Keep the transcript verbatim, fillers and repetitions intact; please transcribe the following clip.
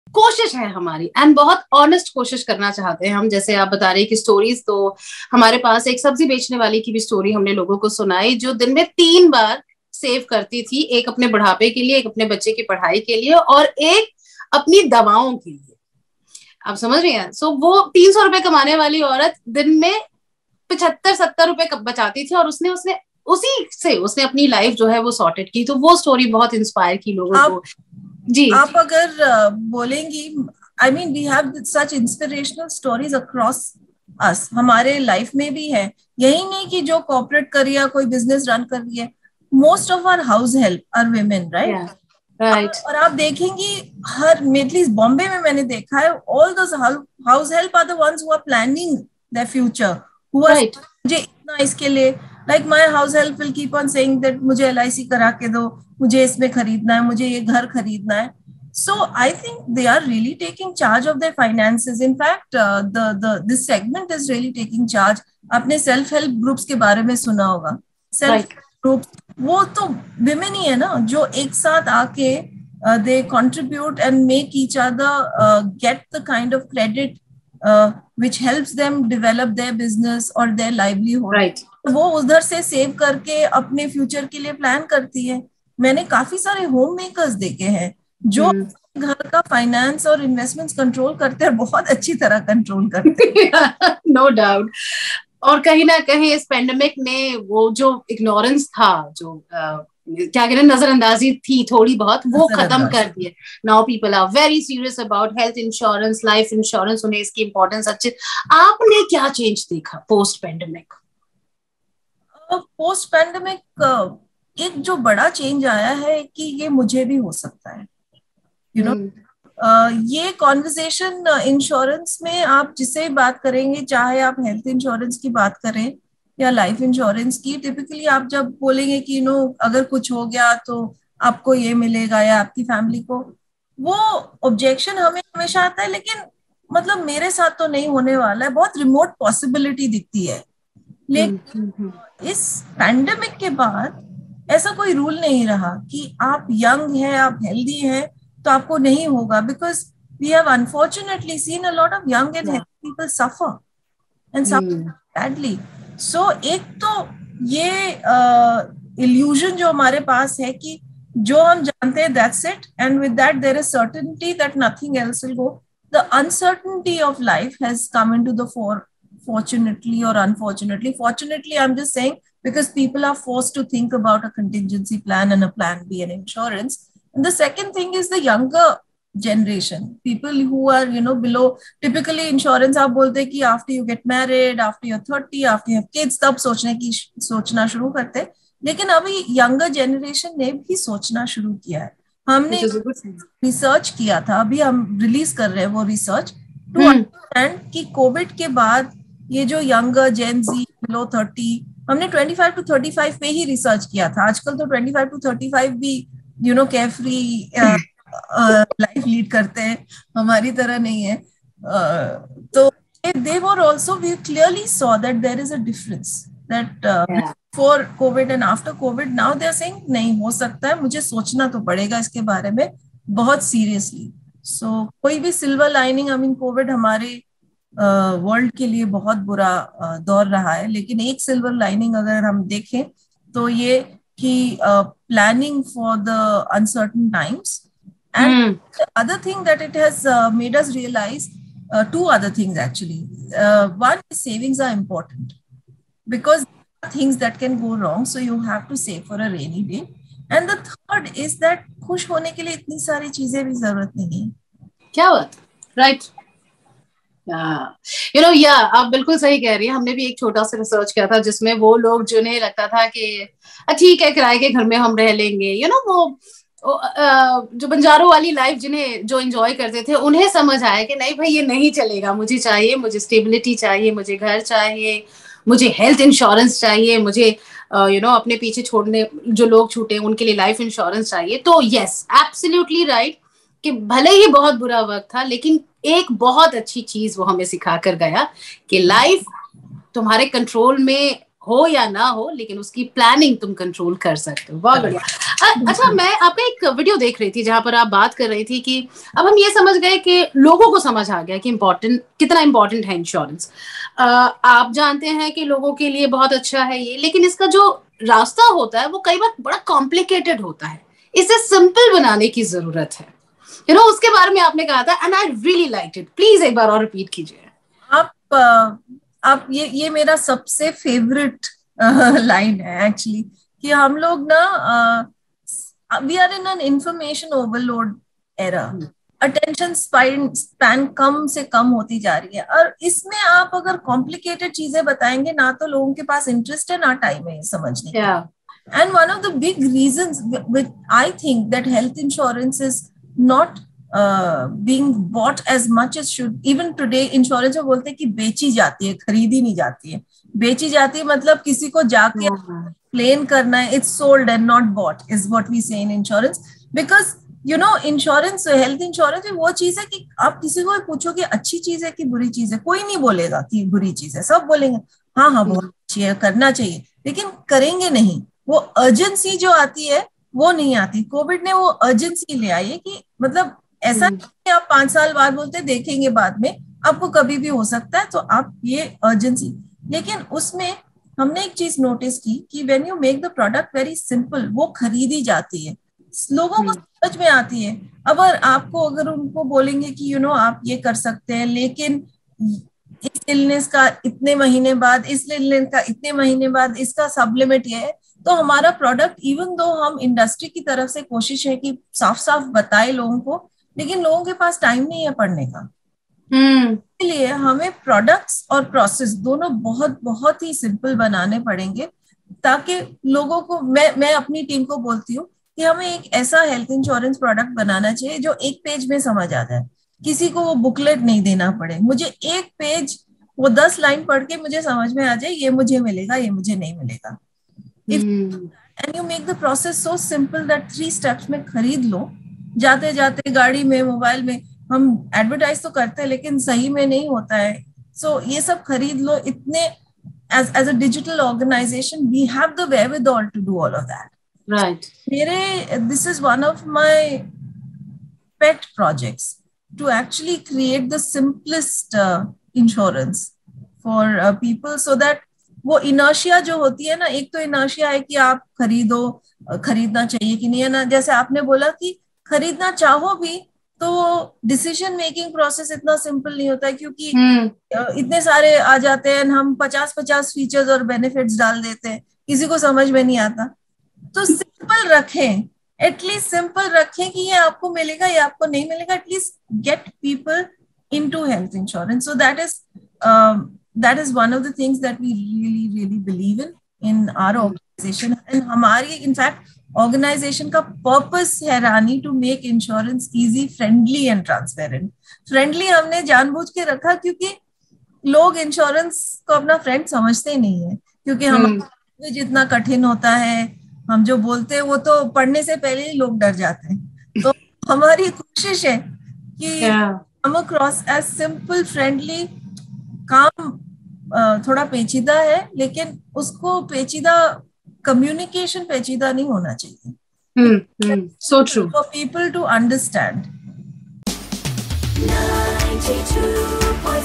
कोशिश है हमारी, एंड बहुत ऑनेस्ट कोशिश करना चाहते हैं हम। जैसे आप बता रहे हैं कि स्टोरीज, तो हमारे पास एक सब्जी बेचने वाली की भी स्टोरी हमने लोगों को सुनाई, जो दिन में तीन बार सेव करती थी, एक अपने बुढ़ापे के लिए, एक अपने बच्चे की पढ़ाई के लिए, और एक अपनी दवाओं के लिए। आप समझ रहे हैं? सो वो तीन सौ रुपए कमाने वाली औरत दिन में पचहत्तर सत्तर रुपए बचाती थी, और उसने उसने उसी से उसने अपनी लाइफ जो है वो सॉर्टेड की। तो वो स्टोरी बहुत इंस्पायर की लोगों आप, को। जी, आप अगर बोलेंगी, I mean we have such inspirational stories across us, हमारे लाइफ में भी है। यही नहीं कि जो कॉर्पोरेट कर या कोई बिजनेस रन कर रही है, most of our house help are women, right? Right. और आप देखेंगी हर, एटलीस्ट बॉम्बे में मैंने देखा है, all those house help are the ones who are planning their future, who are मुझे इतना इसके लिए, like my house help will keep on saying that मुझे एल आई सी करा के दो, मुझे इसमें खरीदना है, मुझे ये घर खरीदना है. So I think they are really taking charge of their finances. In fact, uh, the the this segment is really taking charge. आपने सेल्फ हेल्प ग्रुप्स के बारे में सुना होगा. सेल्फ ग्रुप वो तो विमेन ही है ना, जो एक साथ आके they contribute and make each other get the kind of credit which helps them develop their business or their livelihood. Right. वो उधर से सेव करके अपने फ्यूचर के लिए प्लान करती है. मैंने काफी सारे होम मेकर्स देखे हैं जो hmm. घर का फाइनेंस और इन्वेस्टमेंट्स कंट्रोल करते हैं, बहुत अच्छी तरह कंट्रोल करते हैं. No doubt. और कहीं ना कहीं इस पेंडेमिक में वो जो इग्नोरेंस था, जो uh, क्या कहते हैं, नजरअंदाजी थी थोड़ी बहुत, वो खत्म कर दिए. Now people are very serious about health insurance, life insurance, उन्हें इसकी इंपॉर्टेंस अच्छे. आपने क्या चेंज देखा पोस्ट पेंडेमिक? पोस्ट पेंडेमिक एक जो बड़ा चेंज आया है कि ये मुझे भी हो सकता है, यू नो. ये कॉन्वर्सेशन इंश्योरेंस में आप जिससे बात करेंगे, चाहे आप हेल्थ इंश्योरेंस की बात करें या लाइफ इंश्योरेंस की, टिपिकली आप जब बोलेंगे कि यू नो अगर कुछ हो गया तो आपको ये मिलेगा या आपकी फैमिली को, वो ऑब्जेक्शन हमें हमेशा आता है. लेकिन मतलब मेरे साथ तो नहीं होने वाला है, बहुत रिमोट पॉसिबिलिटी दिखती है. लेकिन इस पैंडेमिक के बाद ऐसा कोई रूल नहीं रहा कि आप यंग हैं, आप हेल्दी हैं तो आपको नहीं होगा, because we have unfortunately seen a lot of young and healthy people suffer and suffer badly. So एक तो ये इल्यूजन uh, जो हमारे पास है कि जो हम जानते हैं that's it, and with that there is certainty that nothing else will go. The uncertainty of life has come into the fore, fortunately or unfortunately. Fortunately, I'm just saying, because people are forced to think about a contingency plan and a plan B and insurance. And the second thing is the younger generation, people who are, you know, below, typically insurance आप बोलते हैं कि after you get married, after you're thirty, after you have kids, तब सोचने की सोचना शुरू करते हैं. लेकिन अभी younger generation ने भी सोचना शुरू किया है. हमने रिसर्च किया था, अभी हम रिलीज कर रहे हैं वो रिसर्च, टू अंडरस्टैंड कि कोविड के बाद ये जो younger Gen Z below thirty, हमने twenty five to thirty five पे ही रिसर्च किया था. आजकल तो twenty five to thirty five भी you know carefree life lead करते हैं, हमारी तरह नहीं है. uh, तो they were also, we clearly saw that there is a difference that uh, yeah. before COVID and after COVID, now they are saying नहीं हो सकता है, मुझे सोचना तो पड़ेगा इसके बारे में बहुत सीरियसली. सो so, कोई भी silver lining, I mean Covid हमारे वर्ल्ड uh, के लिए बहुत बुरा uh, दौर रहा है, लेकिन एक सिल्वर लाइनिंग अगर हम देखें तो ये कि planning for the uncertain times. And other thing that it has made us realise, two other things actually. Uh, one is savings are important because there are things that can go wrong, so you have to save for a rainy day. And the third is that खुश होने के लिए इतनी सारी चीजें भी जरूरत नहीं है. क्या बात, राइट. यू नो, या आप बिल्कुल सही कह रही हैं. हमने भी एक छोटा सा रिसर्च किया था जिसमें वो लोग जिन्हें लगता था कि ठीक है किराए के घर में हम रह लेंगे, यू नो, वो जो बंजारों वाली लाइफ जिन्हें जो एंजॉय करते थे, उन्हें समझ आया कि नहीं भाई ये नहीं चलेगा, मुझे चाहिए, मुझे स्टेबिलिटी चाहिए, मुझे घर चाहिए, मुझे हेल्थ इंश्योरेंस चाहिए, मुझे यू नो अपने पीछे छोड़ने जो लोग छूटे उनके लिए लाइफ इंश्योरेंस चाहिए. तो यस, एब्सोल्युटली राइट कि भले ही बहुत बुरा वक्त था, लेकिन एक बहुत अच्छी चीज वो हमें सिखा कर गया कि लाइफ तुम्हारे कंट्रोल में हो या ना हो, लेकिन उसकी प्लानिंग तुम कंट्रोल कर सकते हो। बहुत बढ़िया। अच्छा, मैं आपका एक वीडियो देख रही थी जहां पर आप बात कर रही थी कि अब हम ये समझ गए कि लोगों को समझ आ गया कि इम्पोर्टेंट, कितना इम्पोर्टेंट है इंश्योरेंस। आप जानते हैं कि लोगों के लिए बहुत अच्छा है ये, लेकिन इसका जो रास्ता होता है वो कई बार बड़ा कॉम्प्लिकेटेड होता है। इसे सिंपल बनाने की जरूरत है। यू नो, उसके बारे में आपने कहा था and I really liked it. Please एक बार और रिपीट कीजिए। आप आप ये ये मेरा सबसे फेवरेट लाइन है एक्चुअली, कि हम लोग ना we are in an information overload era. Attention span span कम से कम होती जा रही है, और इसमें आप अगर कॉम्प्लिकेटेड चीजें बताएंगे ना, तो लोगों के पास इंटरेस्ट है ना टाइम है समझने yeah. And one of the big reasons which I think that health insurance is not uh, being bought as much as should. Even today, insurance में बोलते हैं कि बेची जाती है, खरीदी नहीं जाती है। बेची जाती है मतलब किसी को जाके क्लेम करना है। It's sold and not bought is what we say in insurance. Because you know, insurance, health insurance में वो चीज है कि आप किसी को पूछो कि अच्छी चीज है कि बुरी चीज है, कोई नहीं बोलेगा कि बुरी चीज है। सब बोलेंगे हाँ हाँ बहुत अच्छी है, करना चाहिए, लेकिन करेंगे नहीं। वो अर्जेंसी जो आती है वो नहीं आती। कोविड ने वो अर्जेंसी ले आई है कि मतलब ऐसा नहीं कि आप पांच साल बाद बोलते देखेंगे बाद में, आपको कभी भी हो सकता है, तो आप ये अर्जेंसी। लेकिन उसमें हमने एक चीज नोटिस की कि when you make the product very simple, वो खरीदी जाती है, लोगों को समझ में आती है। अगर आपको अगर उनको बोलेंगे कि यू नो आप ये कर सकते हैं, लेकिन इस इलनेस का इतने महीने बाद, इस इलनेस का इतने महीने बाद इसका सब लिमिट ये है, तो हमारा प्रोडक्ट, इवन दो हम इंडस्ट्री की तरफ से कोशिश है कि साफ साफ बताए लोगों को, लेकिन लोगों के पास टाइम नहीं है पढ़ने का। इसलिए हमें प्रोडक्ट्स और प्रोसेस दोनों बहुत बहुत ही सिंपल बनाने पड़ेंगे, ताकि लोगों को, मैं मैं अपनी टीम को बोलती हूँ कि हमें एक ऐसा हेल्थ इंश्योरेंस प्रोडक्ट बनाना चाहिए जो एक पेज में समझ आ जाए, किसी को वो बुकलेट नहीं देना पड़े। मुझे एक पेज, वो दस लाइन पढ़ के मुझे समझ में आ जाए ये मुझे मिलेगा, ये मुझे नहीं मिलेगा। And you make the process so simple that three steps में खरीद लो, जाते जाते गाड़ी में, मोबाइल में। हम एडवर्टाइज तो करते हैं लेकिन सही में नहीं होता है। सो so, ये सब खरीद लो। इतने as as a digital organization we have the wherewithal to do all of that. Right. मेरे, this is one of my pet projects to actually create the simplest uh, insurance for uh, people, so that वो inertia जो होती है ना, एक तो inertia है कि आप खरीदो, खरीदना चाहिए कि नहीं है ना, जैसे आपने बोला कि खरीदना चाहो भी तो डिसीजन मेकिंग प्रोसेस इतना सिंपल नहीं होता है, क्योंकि hmm. इतने सारे आ जाते हैं, हम पचास पचास फीचर्स और बेनिफिट्स डाल देते हैं, किसी को समझ में नहीं आता। तो सिंपल रखें, एटलीस्ट सिंपल रखें कि ये आपको मिलेगा, ये आपको नहीं मिलेगा। At least get people into health insurance. So that is that is one of the things that we really really believe in in our organisation. And हमारी इनफैक्ट ऑर्गेनाइजेशन का पर्पस है Rani, to make insurance easy, friendly and transparent. Friendly हमने जानबूझ के रखा क्योंकि लोग insurance को अपना फ्रेंड समझते नहीं है, क्योंकि हमारा जितना कठिन होता है, हम जो बोलते हैं वो तो पढ़ने से पहले ही लोग डर जाते हैं। तो हमारी कोशिश है कि हम अक्रॉस एज सिंपल, फ्रेंडली। काम थोड़ा पेचीदा है, लेकिन उसको पेचीदा, कम्युनिकेशन पेचीदा नहीं होना चाहिए। Hmm, hmm. So true. For people to understand. ninety-two point